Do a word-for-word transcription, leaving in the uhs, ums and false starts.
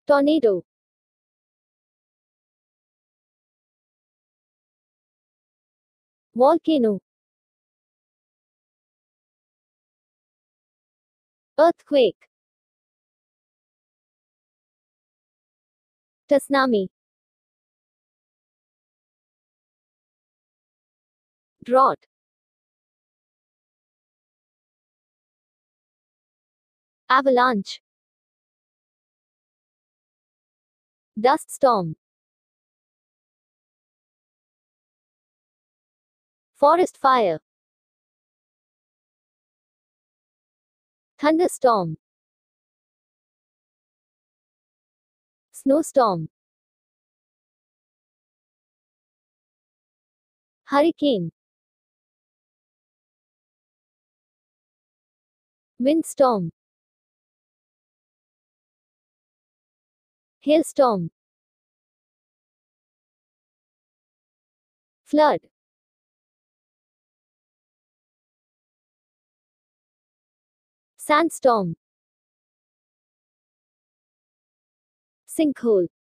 Tornado. Volcano. Earthquake. Tsunami. Drought. Avalanche. Dust storm. Forest fire. Thunderstorm. Snowstorm. Hurricane. Windstorm. Hailstorm. Flood. Sandstorm. Sinkhole.